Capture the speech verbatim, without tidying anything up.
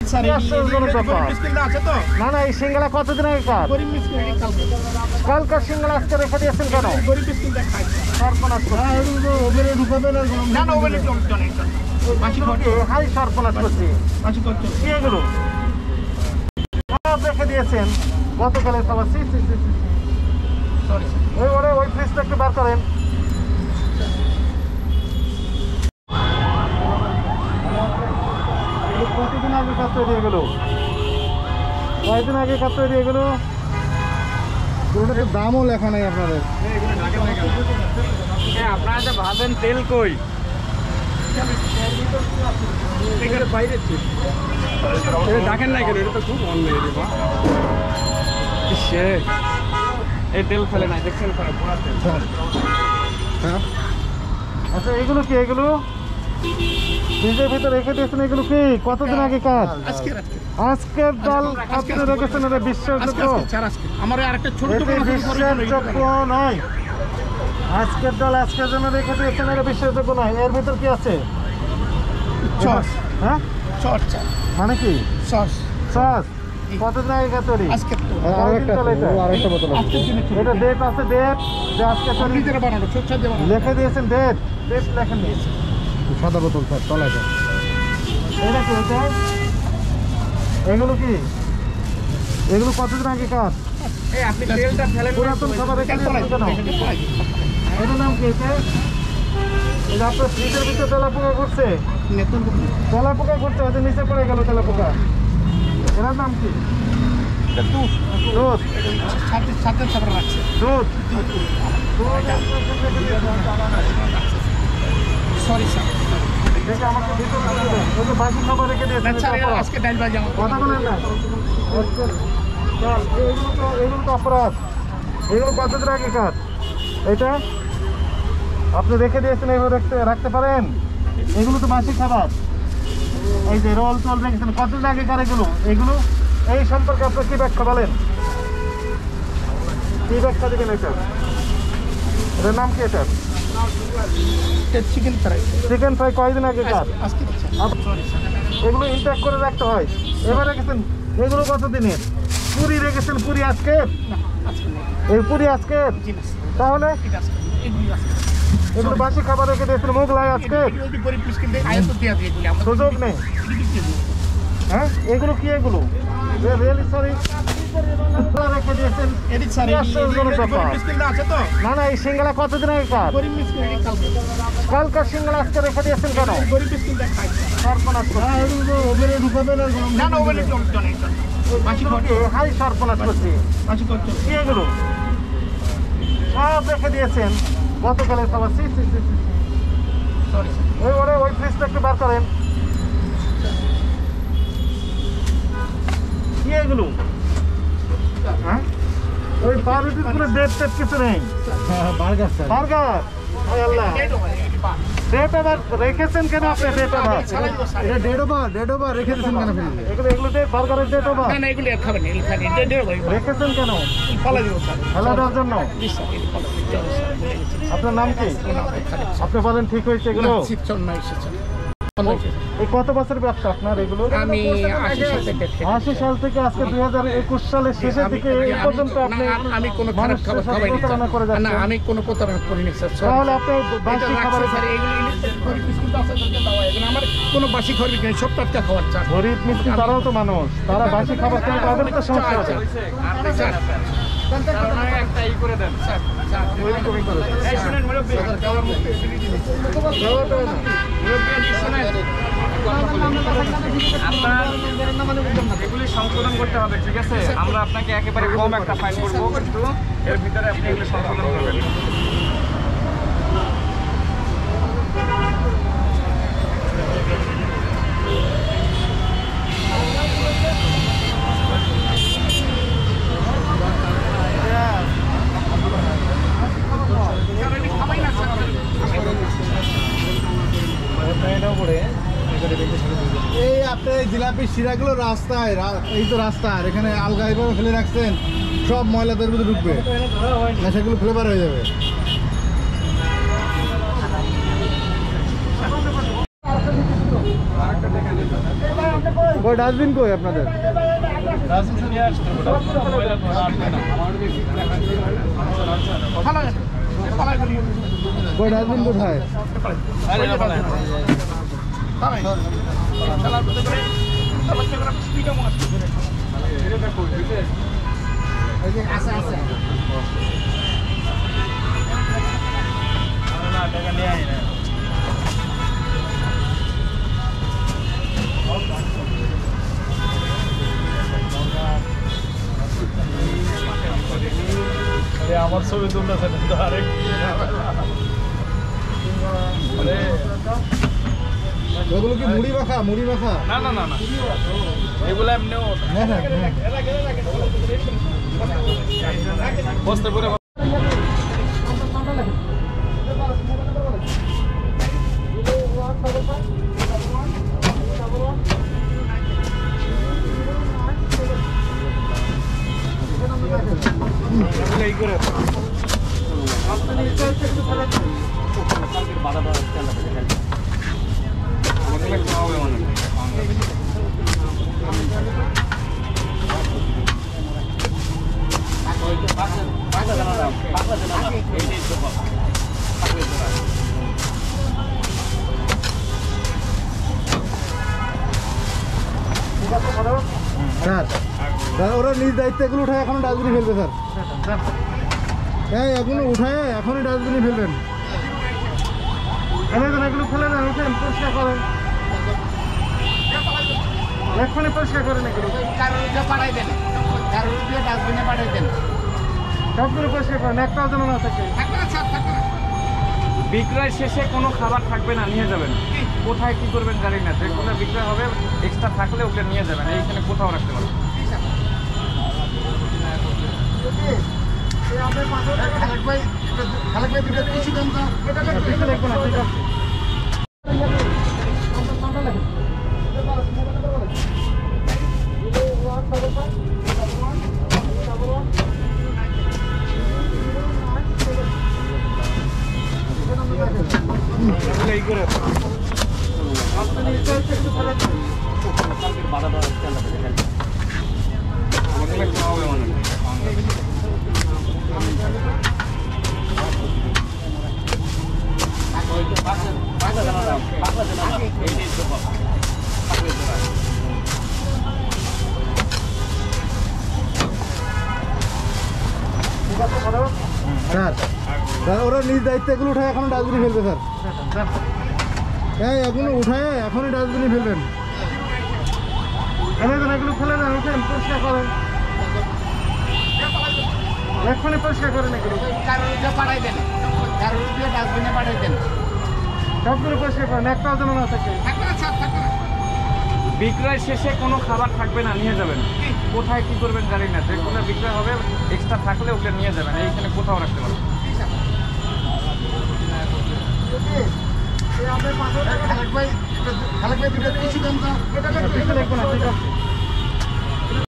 না না, এই সিঙ্গালা কতদিন আগে কাজ? কালকার সিঙ্গালা আজকে রেখে দিয়েছেন কেন? হাই সর্বনাশ করছি কি এগুলো সব রেখে দিয়েছেন গতকালের খাবার। ওই ওরে ওই ফ্রিজটা একটু বার করেন। কতদিন আগে কাজ তৈরি হয়ে গেল? কয়েকদিন আগে কাজ তৈরি হয়ে গেল। দামও লেখা নাই আপনাদের। আপনারা যে ভাবেন তেল কই দেখেন না কেন? এটা তো খুব অন্যায় রে বা। এই তেল ফেলে না, দেখছেন পুরা তেল। হ্যাঁ আচ্ছা, এগুলো কি? এগুলো ফ্রিজের ভিতরে রেখে দিয়েছেন। এগুলো কি কতদিন আগে কাজ? আজকের ডাল আপনি রেখেছেন, এটা বিশ্বাসযোগ্য? আমার আরেকটা ছোট বিশ্বাসযোগ্য নয়। আজকের ডাল আজকের জন্য রেখে দিয়েছেন, এটা বিশ্বাসযোগ্য নয়। এর ভিতর কি আছে? হ্যাঁ মানে কি? সস। সস কতদিন আগে কাজ তৈরি? এটা ডেট আছে, ডেট যে আজকে লিখে দিয়েছেন, ডেট ডেট লেখেন দিয়েছে। সাদা বোতল স্যার তলায়। এটা কি? এটা এগুলো কি? এগুলো কতদিন আগে কাজ? পুরাতন খাবার রেখে দিয়েছেন কেন? এটার নাম কি? এটা এটা আপনার ফ্রিজের ভিতরে তেলা পোকা করছে, তেলা পোকা করছে, হয়তো নিচে পড়ে গেল তেলা পোকা। এটার নাম কি? দুধ। দুধ দুধ সরি স্যার, আমাকে ভিতরে বাকি খাবার রেখে দিয়েছেন। কথা বলেন না, এগুলো তো অপরাধ। এগুলো কতদিন আগে কাজ? এটা আপনি রেখে দিয়েছেন, এগুলো রাখতে রাখতে পারেন? এগুলো তো বাসি খাবার। এই যে রোল টোল রেখেছেন, কতদিন আগে কার এগুলো? এগুলো এই সম্পর্কে আপনার কি ব্যাখ্যা বলেন? কি ব্যাখ্যা দেবেন? এটা এটার নাম কি? এটা চিকেন ফ্রাই। চিকেন ফ্রাই কয়দিন আগে কাজ? এগুলো ইনটেক করে রাখতে হয়। এবার রেখেছেন এগুলো কতদিনের? পুরি রেখেছেন? পুরি আজকে? এই পুরি আজকে? তাহলে এগুলো বাসি খাবার রেখে দিয়েছেন। মোগলাই আজকে? সুযোগ নেই। হ্যাঁ এগুলো কি? এগুলো রিয়েলি সরি রেখে দিয়েছেন। না না, এই সিঙ্গালা কতদিন আগে কাজ? কালকার সিঙ্গালা আজকে রেখে দিয়েছেন কেন? হাই সর্বনাশ করছি কি এগুলো সব রেখে দিয়েছেন গতকালের খাবার। ওই ওরে ওই ফ্রিজটা একটু বার করেন। কি এগুলো? হ্যাঁ ওই পাউরুটির কোনো ডেট টেট কিছু নেই। বার্গার বার্গার আল্লাহ, ডেট আবার রেখেছেন কেন আপনি? ডেট আবার এটা ডেট ওভার ডেট ওভার রেখে দিয়েছেন কেন? এগুলো এগুলো ডেট বার্গারের ডেট ওভার না, এগুলো খাবেন রেখেছেন কেন? ফেলা দেওয়ার জন্য। আপনার নাম কি? আপনি বলেন ঠিক হয়েছে এগুলো? এই কত বছর ব্যবসা আপনার এগুলো? আমি আশি সাল থেকে আজকে দুই হাজার একুশ সালের শেষের দিকে এই পর্যন্ত আপনি আমি কোনো খারাপ খাবার খাওয়াইনি না, আমি কোনো প্রতারণা করিনি স্যার। তাহলে আপনি বাসি খাবার আমার কোনো বাসি খাবার নেই, সব টাটকা খাবার চান। গরিব মিষ্টি তারাও তো মানুষ, তারা বাসি খাবার খেয়ে তাদের তো সমস্যা আছে। একটা ই করে দেন স্যার, আপনার এগুলি সংশোধন করতে হবে, ঠিক আছে? আমরা আপনাকে একেবারে কম একটা ফাইন করবো, কিন্তু এর ভিতরে আপনি এগুলি সংশোধন করবেন। এই আপনার জিলাপি শিরাগুলো রাস্তায়, এই তো রাস্তা, আর এখানে আলগা এইভাবে ফেলে রাখছেন, সব ময়লাদের মধ্যে ঢুকবে না, সেগুলো ফ্লেভার হয়ে যাবে। ওই ডাস্টবিন কই আপনাদের? ওই ডাস্টবিন কোথায়? আমার ছবি তুলতেছে তো আরেক ওগুলো কি মুড়ি মাখা? মুড়ি মাখা না না না না এগুলো এমনিও হ্যাঁ হ্যাঁ বসতে করে এই করে স্যার স্যার ওরা নিজ দায়িত্ব এগুলো উঠায় এখন ডাস্টবিনে ফেলবে স্যার। হ্যাঁ এগুলো উঠায় এখনই ডাস্টবিনে ফেলবেন। এগুলো ফেলে না, উঠেন পরিষ্কার করেন, এক্ষুনি পরিষ্কার করেন। এগুলো পাঠাই দেন, ডাস্টবিনে পাঠাই দেন, সবগুলো পরিষ্কার করেন, একটাও যেন না থাকে। বিক্রয় শেষে কোনো খাবার থাকবে না, নিয়ে যাবেন। কোথায় কি করবেন জানি না, যেগুলো বিক্রয় হবে এক্সট্রা থাকলে ওগুলো নিয়ে যাবেন, এইখানে কোথাও রাখতে পারবেন। খালেক ভাই খালেক ভাই দুটো কিছু দেন তো, এটা দেখবো না, ঠিক আছে। এই করে স্যার স্যার ওরা নিজ দায়িত্ব এগুলো উঠায় এখন ডাস্টবিনে ফেলবে স্যার। হ্যাঁ এগুলো উঠায় এখনই ডাস্টবিনে ফেলবেন। এগুলো ফেলে না, উঠেন পরিষ্কার করেন, এক্ষুনি পরিষ্কার করেন। এগুলো পাঠাই দেন, ডাস্টবিনে পাঠাই দেন, সবগুলো পরিষ্কার করেন, একটাও যেন না থাকে। বিক্রয় শেষে কোনো খাবার থাকবে না, নিয়ে যাবেন। কোথায় কি করবেন জানি না, যেগুলো বিক্রয় হবে এক্সট্রা থাকলে ওগুলো নিয়ে যাবেন, এইখানে কোথাও রাখতে পারবেন। খালেক ভাই খালেক ভাই দুটো কিছু দেন তো, দেখবো না, ঠিক আছে।